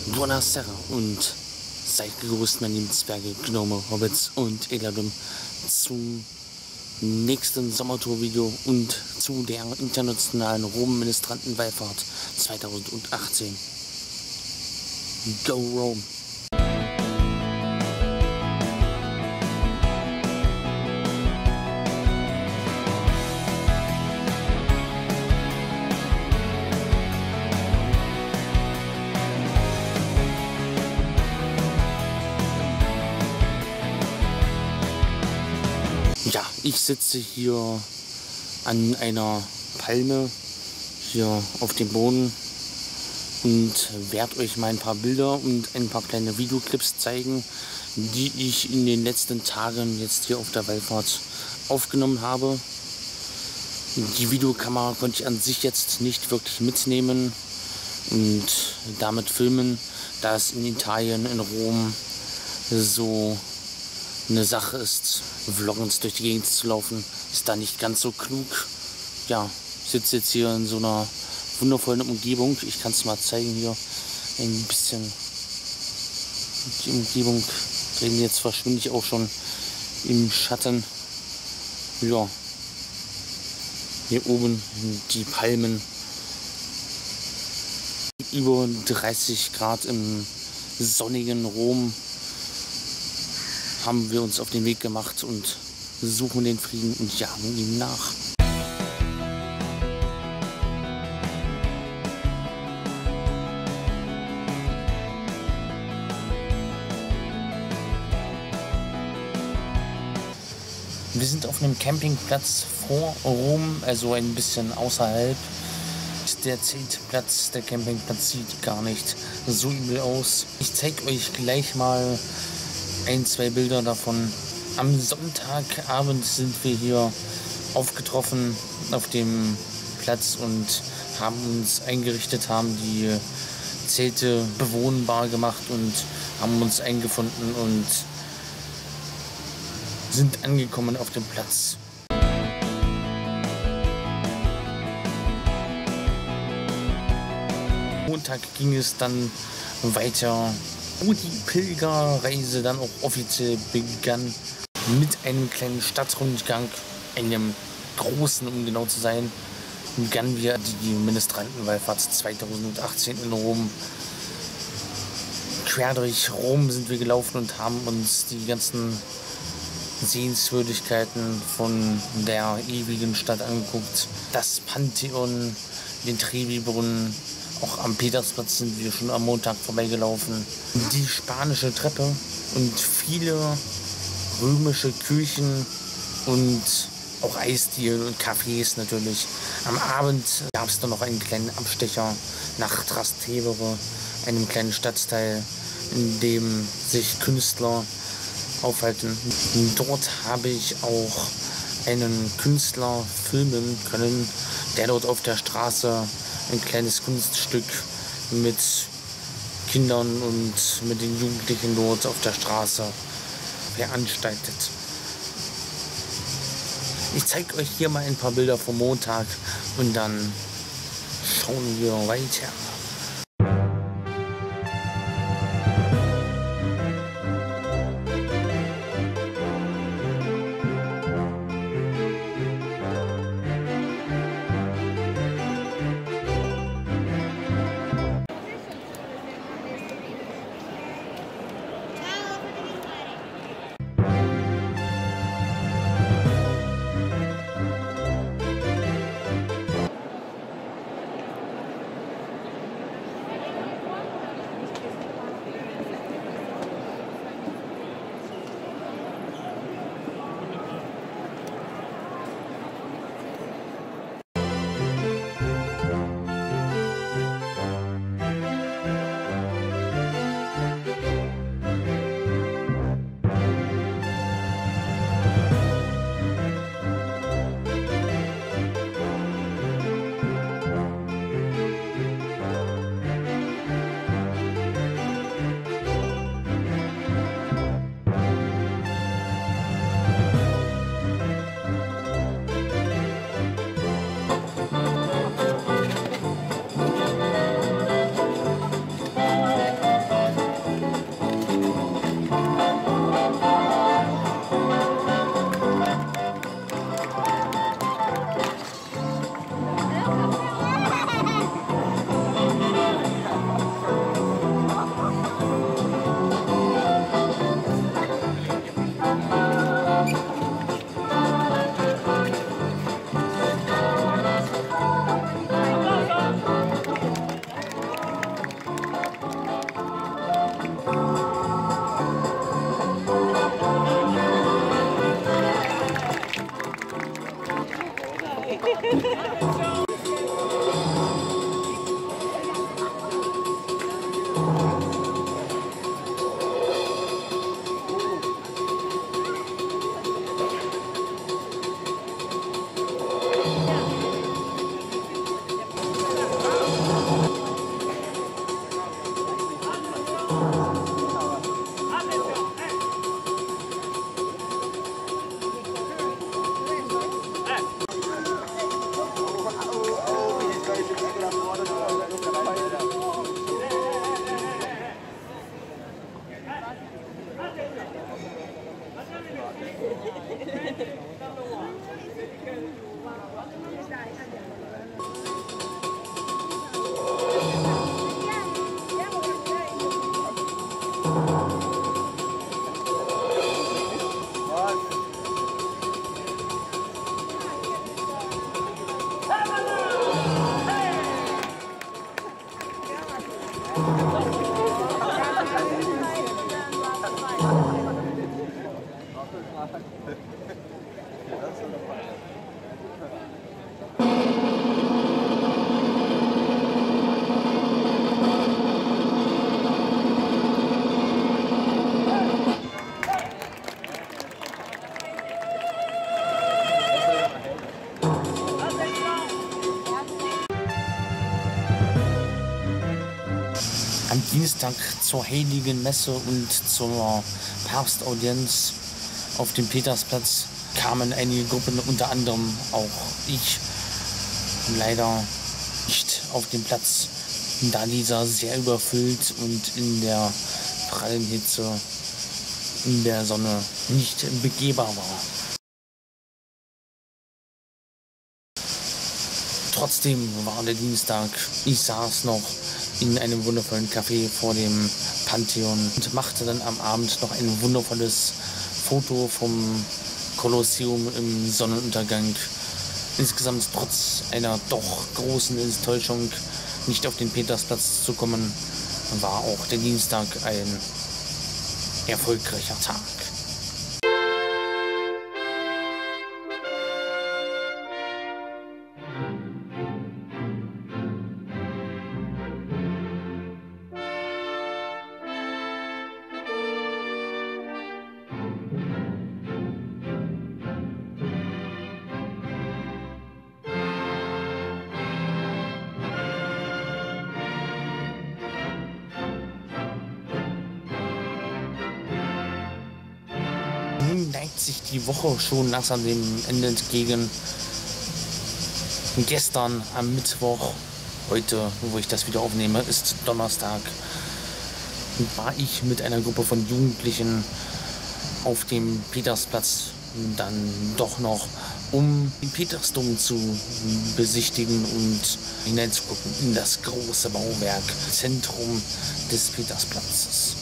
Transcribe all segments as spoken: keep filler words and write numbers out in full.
Buonasera und seid gegrüßt, meine lieben Zwerge, Gnome, Hobbits und Eladum, zum nächsten Sommertour-Video und zu der internationalen Rom-Ministranten-Wallfahrt zweitausendachtzehn. Go Rome! Ja, ich sitze hier an einer Palme hier auf dem Boden und werde euch mal ein paar Bilder und ein paar kleine Videoclips zeigen, die ich in den letzten Tagen jetzt hier auf der Wallfahrt aufgenommen habe. Die Videokamera konnte ich an sich jetzt nicht wirklich mitnehmen und damit filmen, da es in Italien, in Rom so eine Sache ist, vloggend durch die Gegend zu laufen, ist da nicht ganz so klug. Ja, ich sitze jetzt hier in so einer wundervollen Umgebung. Ich kann es mal zeigen hier ein bisschen. Die Umgebung drehen jetzt verschwinde ich auch schon im Schatten. Ja, hier oben die Palmen. Über dreißig Grad im sonnigen Rom haben wir uns auf den Weg gemacht und suchen den Frieden und jagen ihm nach. Wir sind auf einem Campingplatz vor Rom, also ein bisschen außerhalb. Der Zeltplatz, der Campingplatz sieht gar nicht so übel aus. Ich zeige euch gleich mal ein, zwei Bilder davon. Am Sonntagabend sind wir hier aufgetroffen auf dem Platz und haben uns eingerichtet, haben die Zelte bewohnbar gemacht und haben uns eingefunden und sind angekommen auf dem Platz. Montag ging es dann weiter, wo die Pilgerreise dann auch offiziell begann, mit einem kleinen Stadtrundgang, einem großen, um genau zu sein, begannen wir die Ministrantenwallfahrt zweitausendachtzehn in Rom. Quer durch Rom sind wir gelaufen und haben uns die ganzen Sehenswürdigkeiten von der ewigen Stadt angeguckt. Das Pantheon, den Trevi-Brunnen. Auch am Petersplatz sind wir schon am Montag vorbeigelaufen. Die spanische Treppe und viele römische Küchen und auch Eisdielen und Cafés natürlich. Am Abend gab es dann noch einen kleinen Abstecher nach Trastevere, einem kleinen Stadtteil, in dem sich Künstler aufhalten. Dort habe ich auch einen Künstler filmen können, der dort auf der Straße ein kleines Kunststück mit Kindern und mit den Jugendlichen dort auf der Straße veranstaltet. Ich zeige euch hier mal ein paar Bilder vom Montag und dann schauen wir weiter. Am Dienstag zur Heiligen Messe und zur Papstaudienz auf dem Petersplatz kamen einige Gruppen, unter anderem auch ich, leider nicht auf den Platz, da dieser sehr überfüllt und in der prallen Hitze in der Sonne nicht begehbar war. Trotzdem war der Dienstag, ich saß noch in einem wundervollen Café vor dem Pantheon und machte dann am Abend noch ein wundervolles Foto vom Kolosseum im Sonnenuntergang. Insgesamt trotz einer doch großen Enttäuschung nicht auf den Petersplatz zu kommen, war auch der Dienstag ein erfolgreicher Tag. Nun neigt sich die Woche schon langsam dem Ende entgegen. Gestern am Mittwoch, heute, wo ich das wieder aufnehme, ist Donnerstag, war ich mit einer Gruppe von Jugendlichen auf dem Petersplatz dann doch noch, um den Petersdom zu besichtigen und hineinzugucken in das große Bauwerk, Zentrum des Petersplatzes.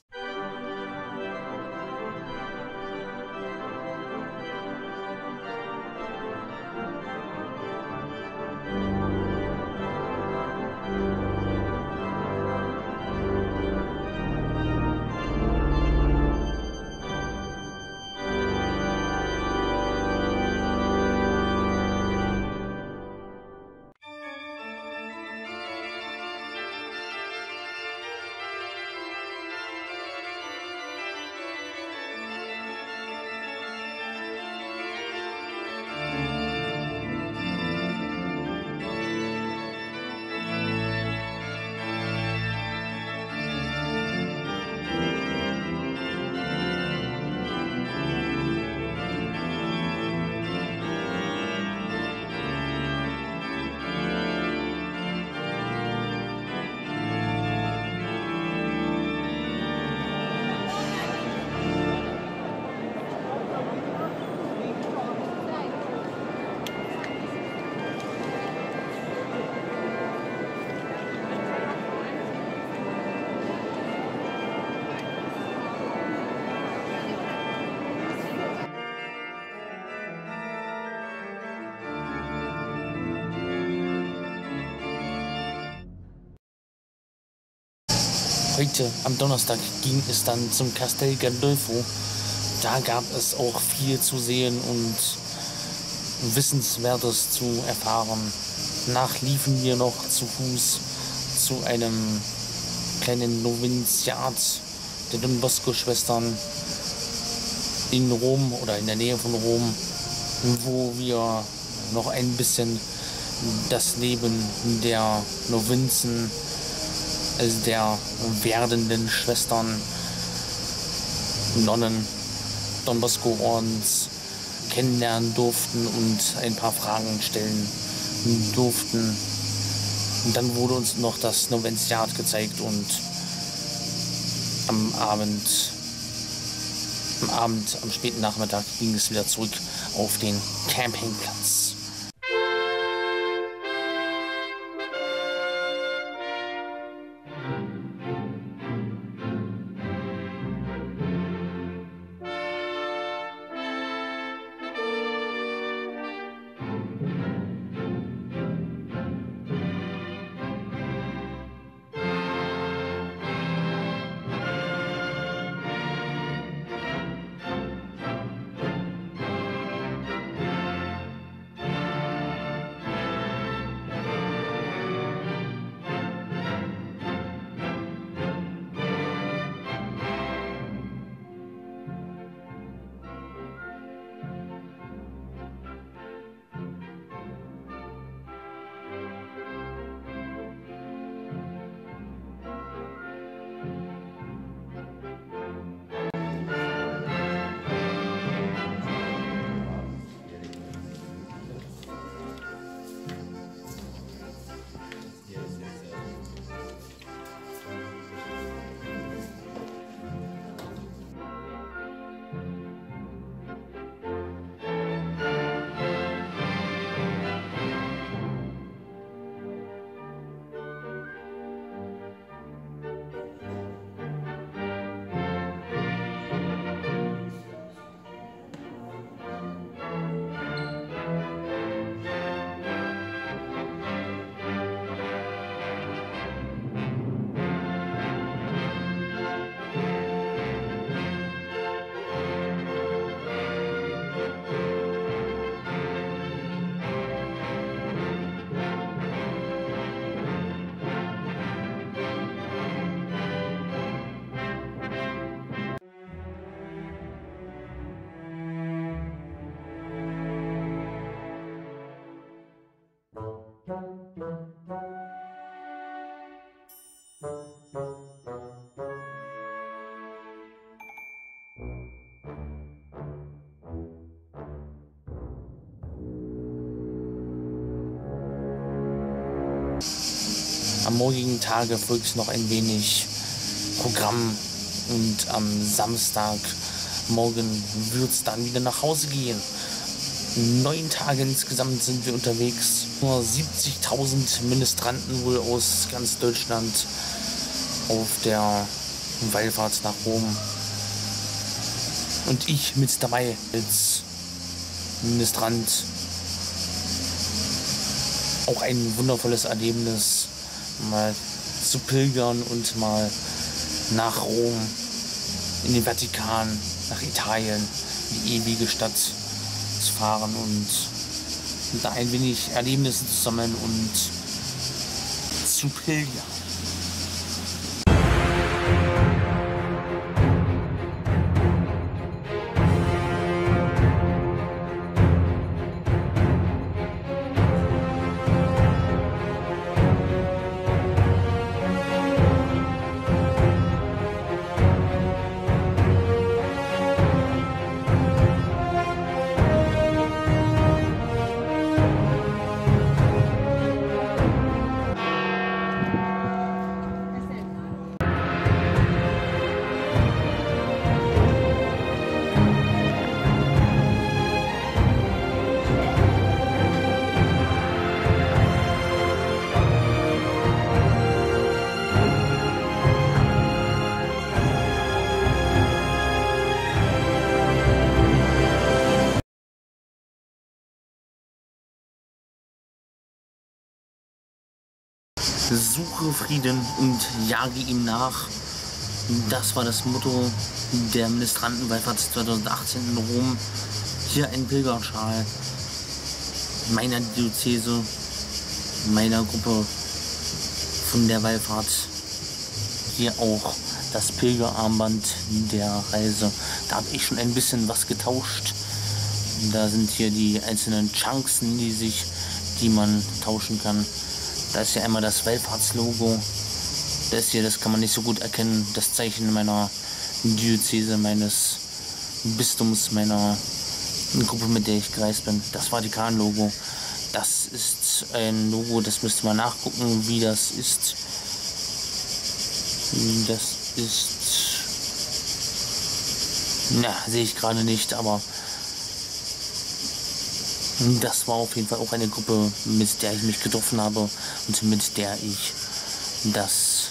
Heute am Donnerstag ging es dann zum Castel Gandolfo. Da gab es auch viel zu sehen und Wissenswertes zu erfahren. Danach liefen wir noch zu Fuß zu einem kleinen Noviziat der Don Bosco-Schwestern in Rom oder in der Nähe von Rom, wo wir noch ein bisschen das Leben der Novizen, also der werdenden Schwestern, Nonnen, Don Bosco Ordens kennenlernen durften und ein paar Fragen stellen durften. Und dann wurde uns noch das Noviziat gezeigt und am Abend, am Abend, am späten Nachmittag ging es wieder zurück auf den Campingplatz. Am morgigen Tage folgt noch ein wenig Programm und am Samstagmorgen wird es dann wieder nach Hause gehen. Neun Tage insgesamt sind wir unterwegs. Nur siebzigtausend Ministranten wohl aus ganz Deutschland auf der Wallfahrt nach Rom. Und ich mit dabei als Ministrant. Auch ein wundervolles Erlebnis, mal zu pilgern und mal nach Rom, in den Vatikan, nach Italien, die ewige Stadt zu fahren und da ein wenig Erlebnisse zu sammeln und zu pilgern. Suche Frieden und jage ihm nach. Das war das Motto der Ministrantenwallfahrt zweitausendachtzehn in Rom. Hier ein Pilgerschal meiner Diözese, meiner Gruppe von der Wallfahrt. Hier auch das Pilgerarmband der Reise. Da habe ich schon ein bisschen was getauscht. Da sind hier die einzelnen Chunks, die sich, die man tauschen kann. Da ist ja einmal das Wallfahrtslogo. Das hier, das kann man nicht so gut erkennen. Das Zeichen meiner Diözese, meines Bistums, meiner Gruppe, mit der ich gereist bin. Das Vatikan-Logo. Das ist ein Logo, das müsste man nachgucken, wie das ist. Das ist... Na, sehe ich gerade nicht, aber... Das war auf jeden Fall auch eine Gruppe, mit der ich mich getroffen habe und mit der ich das,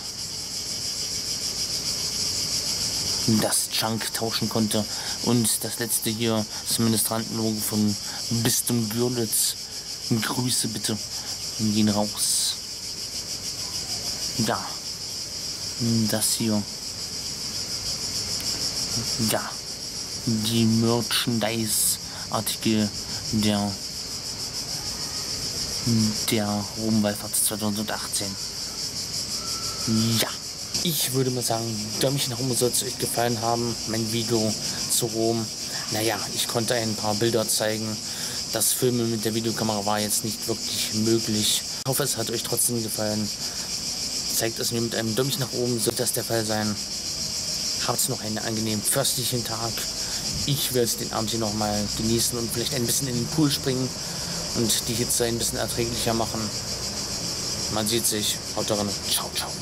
das Chunk tauschen konnte. Und das letzte hier, das Ministrantenlogo von Bistum Görlitz. Grüße bitte, gehen raus. Ja, das hier. Ja, die Merchandise-Artikel der, der Rom-Wallfahrt zweitausendachtzehn. Ja, ich würde mal sagen, Däumchen nach oben, soll es euch gefallen haben, mein Video zu Rom. Naja, ich konnte ein paar Bilder zeigen. Das Filmen mit der Videokamera war jetzt nicht wirklich möglich. Ich hoffe, es hat euch trotzdem gefallen. Zeigt es mir mit einem Däumchen nach oben, sollte das der Fall sein. Habt noch einen angenehmen fürstlichen Tag. Ich werde den Abend hier nochmal genießen und vielleicht ein bisschen in den Pool springen und die Hitze ein bisschen erträglicher machen. Man sieht sich. Haut rein. Ciao, ciao.